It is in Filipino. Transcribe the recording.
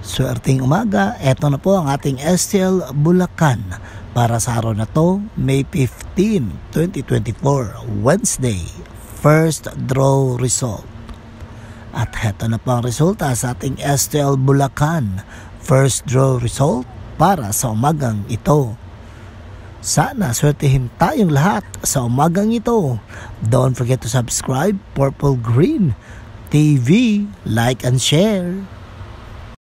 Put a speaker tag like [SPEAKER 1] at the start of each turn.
[SPEAKER 1] Swerteng umaga, eto na po ang ating STL Bulacan para sa araw na to, May 15, 2024, Wednesday, first draw result. At heto na po ang resulta sa ating STL Bulacan, first draw result para sa umagang ito. Sana swertihin tayong lahat sa umagang ito. Don't forget to subscribe, Purple Green TV, like and share.